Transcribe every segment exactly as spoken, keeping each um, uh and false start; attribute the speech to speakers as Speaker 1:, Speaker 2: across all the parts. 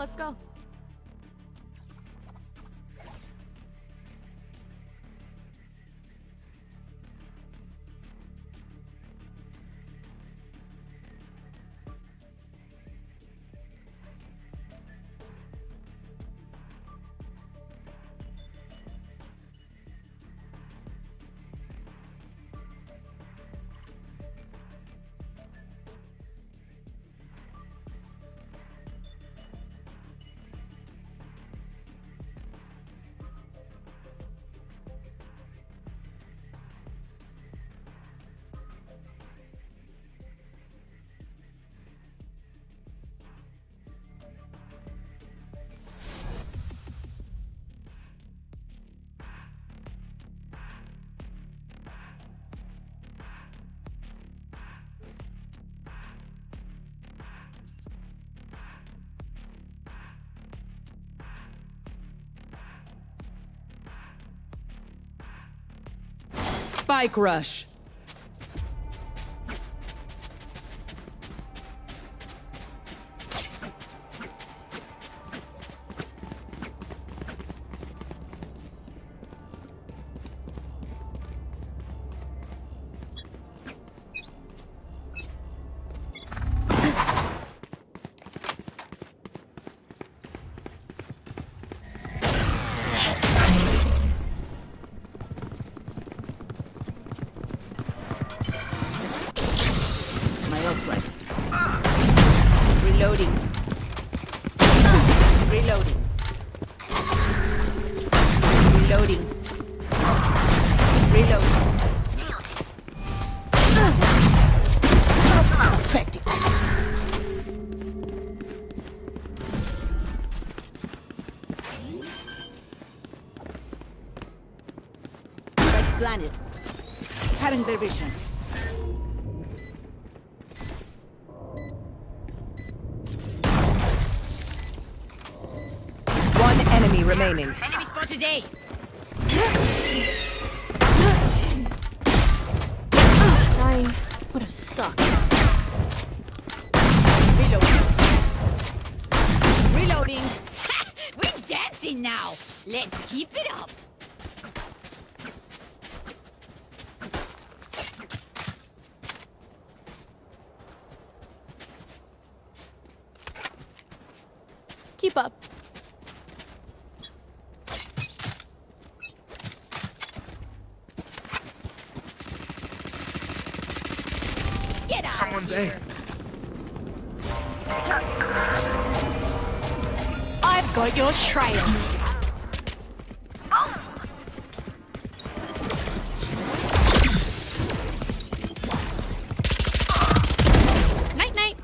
Speaker 1: Let's go.
Speaker 2: Spike rush.
Speaker 1: Reloading. Reloading. Reloading. Reloading. Perfect. Red planet. Cutting their vision.
Speaker 2: Enemy remaining.
Speaker 1: Enemy spotted A. Dying would have sucked. Reloading. Reloading. We're dancing now. Let's keep it up. Keep up. Get out
Speaker 3: Someone's
Speaker 1: of here.
Speaker 3: A.
Speaker 1: I've got your trail. Night night.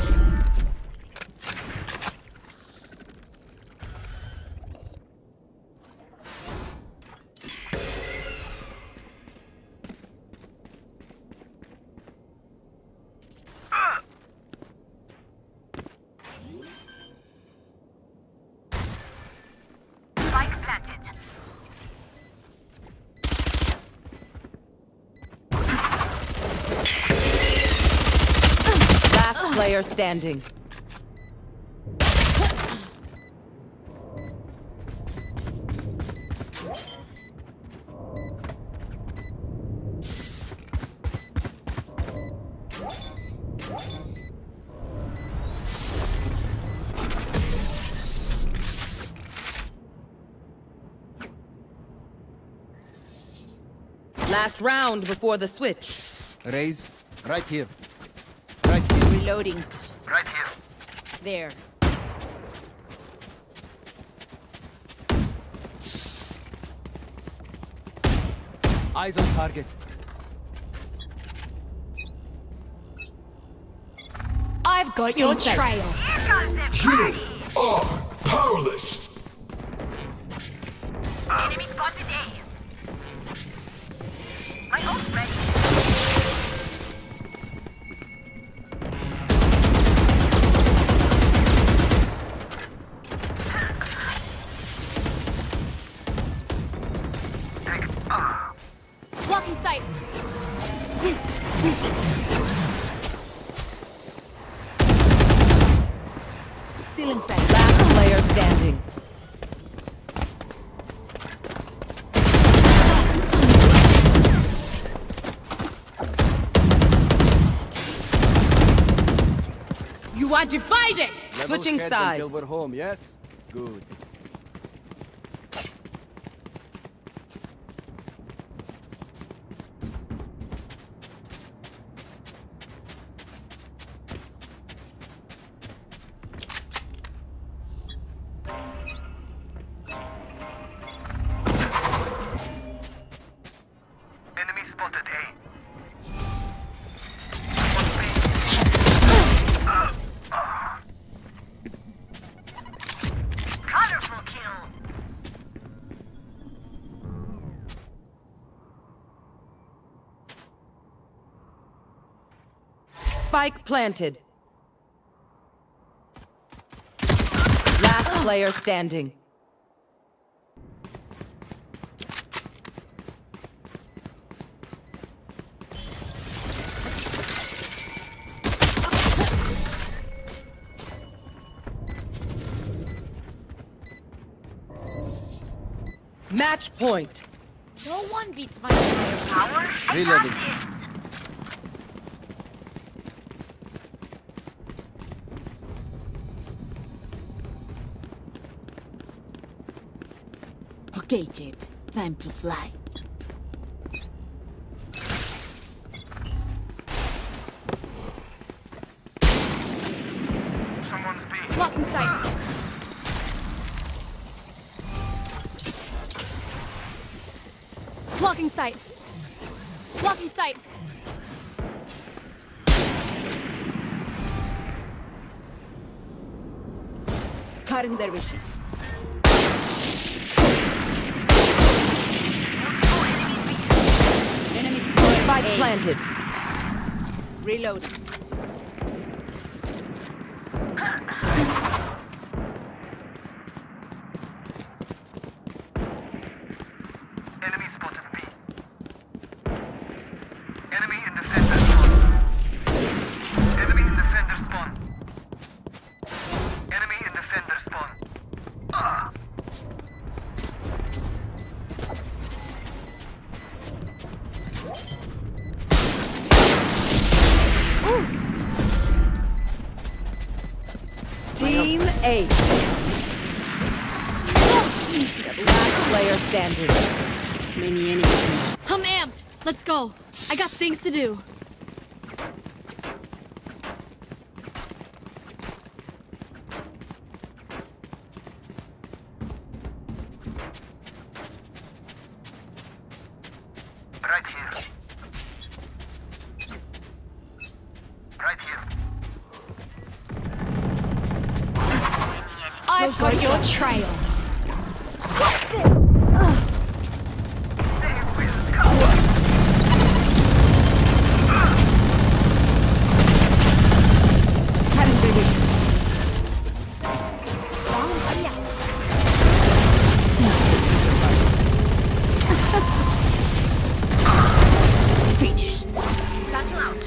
Speaker 2: Last player standing. Last round before the switch.
Speaker 4: Raise. Right here. Right here.
Speaker 1: Reloading.
Speaker 3: Right here.
Speaker 1: There.
Speaker 4: Eyes on target.
Speaker 1: I've got your trail.
Speaker 5: You are powerless.
Speaker 6: Enemy spotted A. My ult ready.
Speaker 1: Blocking sight. Still inside.
Speaker 2: Last
Speaker 1: You are divided!
Speaker 4: Level
Speaker 2: Switching
Speaker 4: heads
Speaker 2: sides.
Speaker 4: until we're home, yes? Good.
Speaker 3: Enemy spotted A.
Speaker 6: Colorful kill.
Speaker 2: Spike planted. Last player standing. Match point.
Speaker 1: No one beats my firepower.
Speaker 6: I
Speaker 4: Reloading.
Speaker 6: got this.
Speaker 1: Okay, Jet. Time to fly.
Speaker 3: Someone's B.
Speaker 1: Blocking sight. Blocking sight. Blocking sight.
Speaker 2: Cutting their vision.
Speaker 1: Enemies
Speaker 2: Spike planted.
Speaker 1: Reloading.
Speaker 3: Enemy spotted B. Enemy in defender spawn. Enemy in defender spawn. Enemy in defender spawn. Ah!
Speaker 2: Team eight. Last player standing.
Speaker 1: Many enemies. I'm amped. Let's go. I got things to do.
Speaker 3: Right here. Right here.
Speaker 1: I've got your trail.
Speaker 3: They will cover.
Speaker 1: Finished.
Speaker 6: Battle out.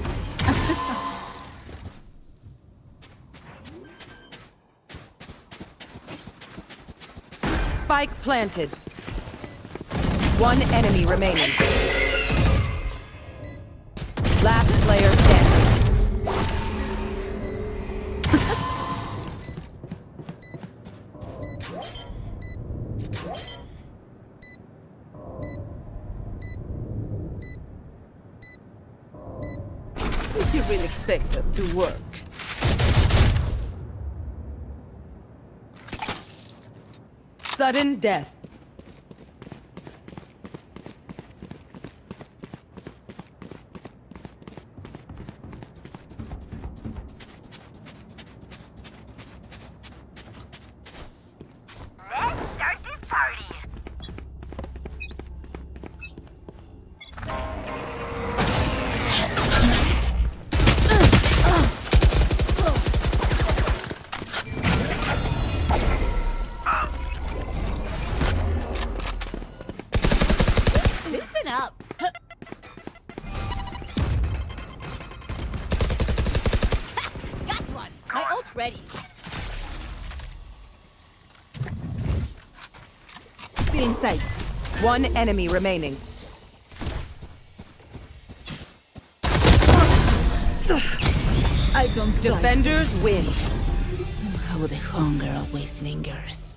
Speaker 2: Spike planted. One enemy remaining. Last player standing.
Speaker 7: Did you really expect that to work?
Speaker 2: Sudden death.
Speaker 6: Let's start this party.
Speaker 1: Loosen up. Got one. My ult's ready.
Speaker 7: Still in sight.
Speaker 2: One enemy remaining.
Speaker 7: I don't
Speaker 2: Defenders win.
Speaker 7: Somehow the hunger always lingers.